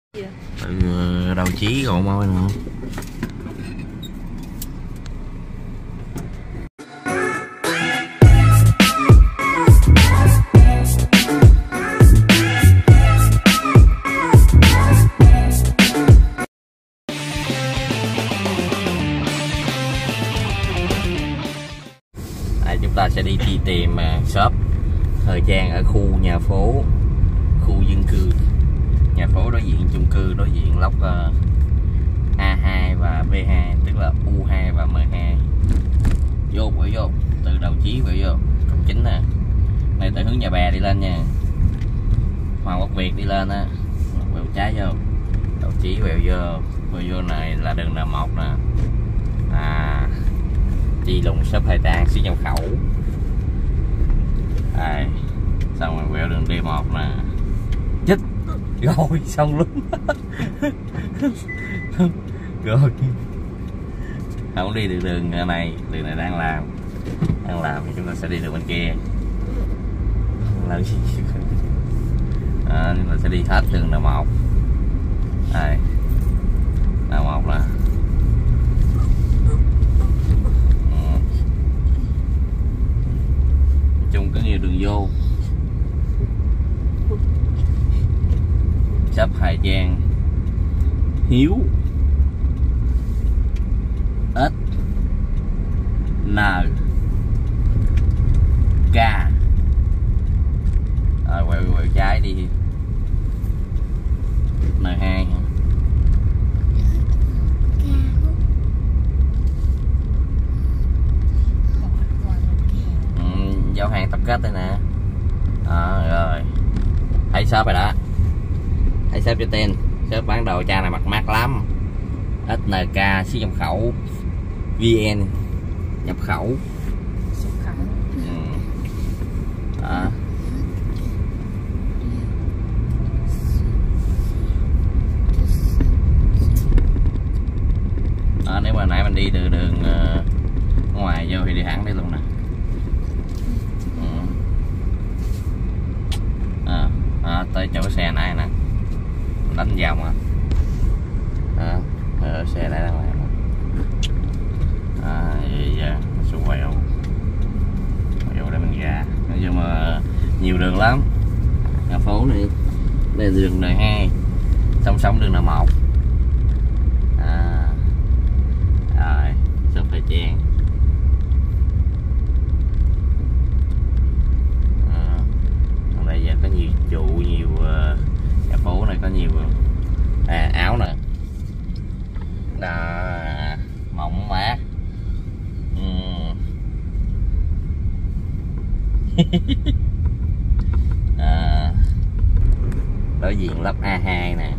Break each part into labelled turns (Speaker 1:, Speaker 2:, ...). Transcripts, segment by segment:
Speaker 1: Đầu chí gọn môi nữa. Chúng ta sẽ đi tìm shop thời trang ở khu nhà phố, khu dân cư, nhà phố đối diện chung cư, đối diện lốc A2 và B2, tức là U2 và M2. Vô quẹo vô, từ đầu chí quẹo vô cổng chính nè, này từ hướng Nhà Bè đi lên nha, Hoàng Quốc Việt đi lên á, quẹo trái vô, đầu chí quẹo vô này là đường N1 nè. Chi Lùng shop thời trang xuất nhập khẩu. Xong rồi quẹo đường D1 nè. Chết rồi, xong luôn. Rồi không đi được đường này, đường này đang làm thì chúng ta sẽ đi đường bên kia. Làm gì? Chúng ta sẽ đi hết đường N1. Đây, N1 nè. Chung có nhiều đường vô. Shop thời trang Hiếu S N K. Rồi quẹo trái đi N2. Giao hàng tập kết đây nè. Rồi thấy shop rồi đó, thấy shop cho tên, shop bán đồ cha này mặt mát lắm. SNK xuất nhập khẩu, VN nhập khẩu. Nếu mà nãy mình đi từ đường ngoài vô thì đi hẳn đây luôn nè. Tới chỗ xe này nè, đánh vòng xe này đang làm vậy giờ xuống quẹo để mình ra. Nói chung mà nhiều đường lắm, nhà phố này. Đây là đường N2 song đường N1. Rồi shop thời trang. Đây giờ có nhiều trụ, nhiều nhà phố này có nhiều áo nè. Mỏng mát. Đối diện lắp A2 nè.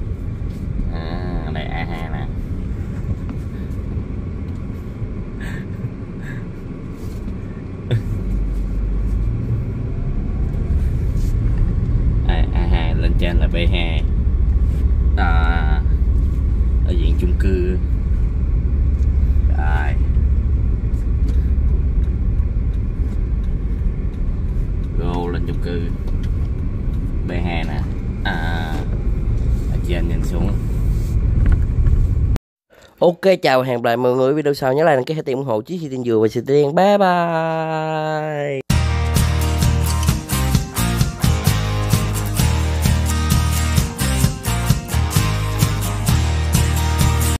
Speaker 1: Đây A2 nè. A2 lên trên là B2. Ở diện chung cư. Rồi go lên chung cư B2 nè. Ở trên nhìn xuống.
Speaker 2: Ok, chào hẹn gặp lại mọi người video sau, nhớ like đăng ký, hãy ủng hộ Chí Thị Tiên Dừa và Chị Tiên. Bye bye.